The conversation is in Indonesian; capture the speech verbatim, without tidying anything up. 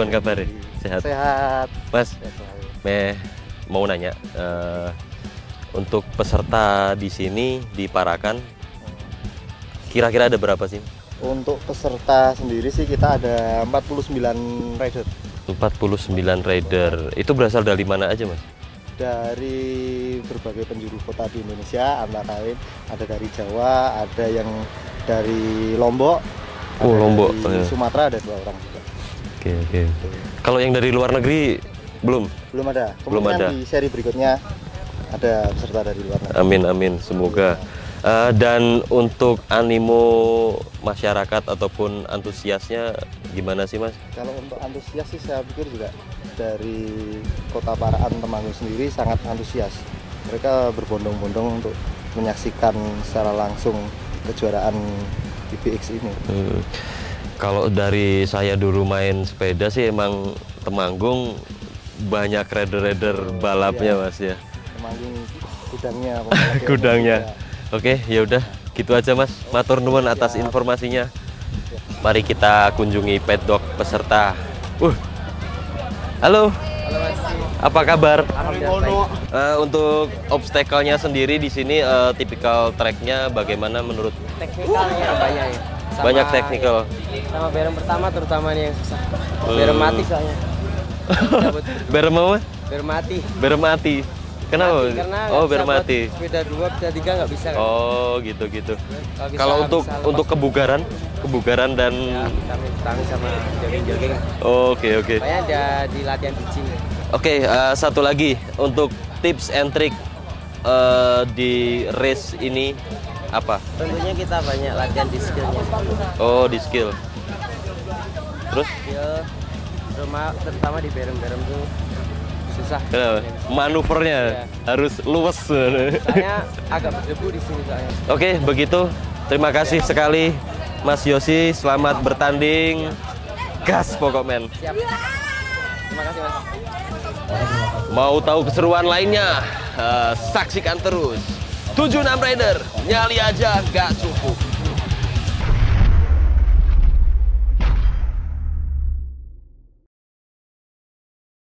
Pripun kabar? Sehat? Sehat. Mas, meh mau nanya, uh, untuk peserta di sini di Parakan, kira-kira ada berapa sih? Untuk peserta sendiri sih kita ada empat puluh sembilan rider. empat puluh sembilan rider. Itu berasal dari mana aja, Mas? Dari berbagai penjuru kota di Indonesia, antara lain ada dari Jawa, ada yang dari Lombok, oh, ada Lombok. dari ya. Sumatera ada dua orang juga. Oke, oke. Kalau yang dari luar negeri belum? Belum ada. Kemungkinan Belum ada. Di seri berikutnya ada peserta dari luar negeri. Amin, amin. Semoga. Uh, dan untuk animo masyarakat ataupun antusiasnya gimana sih, Mas? Kalau untuk antusias sih saya pikir juga dari Kota Parakan Temanggung sendiri sangat antusias. Mereka berbondong-bondong untuk menyaksikan secara langsung kejuaraan I B X ini. Hmm. Kalau dari saya dulu main sepeda sih emang Temanggung banyak rider-rider balapnya, ya, Mas ya. Temanggung gudangnya. Gudangnya. Oke, ya udah gitu aja, Mas. Matur nuwun atas informasinya. Mari kita kunjungi paddock peserta. Uh. Halo. Halo, Mas. Apa kabar? Alhamdulillah. Uh, untuk obstacle-nya sendiri di sini uh, tipikal track-nya bagaimana menurut? Teknikalnya banyak ya. Sama, Banyak teknikal. Ya, sama berem pertama terutama nih yang susah. Hmm. Berem mati soalnya. Berem apa? Berem mati. Berem mati. Kenapa? Mati, karena Oh, nggak bisa berem buat mati. Sepeda dua, sepeda tiga nggak bisa kan? Oh, gitu gitu. Kalau bisa- Kalau untuk bisa untuk lepas. kebugaran, kebugaran dan Ya, vitamin sama jogging-jogging. oke oke. Pokoknya ada di latihan di gym. Oke, eh, satu lagi untuk tips and trick eh, di race ini apa? Tentunya kita banyak latihan di skillnya. Oh, di skill. Terus Skill, terutama, terutama di berem-berem tuh susah. kenapa? Manuvernya Iya. harus luwes. Soalnya agak berdebu di sini soalnya. Oke, begitu. Terima kasih sekali Mas Yosi, selamat bertanding. Gas pokok men. Siap. Terima kasih, Mas. Mau tahu keseruan lainnya? Eh, saksikan terus. tujuh enam Rider, nyali aja gak cukup.